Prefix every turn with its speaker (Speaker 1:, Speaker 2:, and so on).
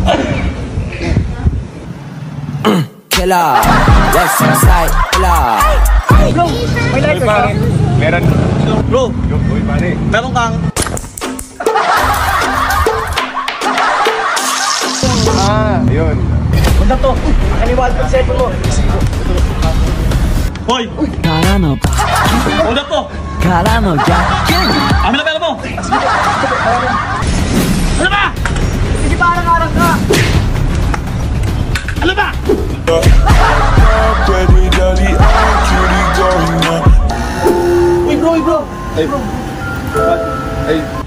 Speaker 1: Killer, what's inside? Killer.
Speaker 2: Bro, may lighter ka?
Speaker 3: Meron.
Speaker 2: Bro,
Speaker 3: Uy, pare.
Speaker 2: meron kang...
Speaker 3: Yun.
Speaker 2: Punta to. Kaniwal pa sa mo. Hoy!
Speaker 1: Karano ba?
Speaker 2: Punta to.
Speaker 1: Karano ya.
Speaker 2: Amin na pera mo. Ano ba? Sige pa, arang-arang ka. Ano ba? Uy bro, uy bro.
Speaker 3: Ay,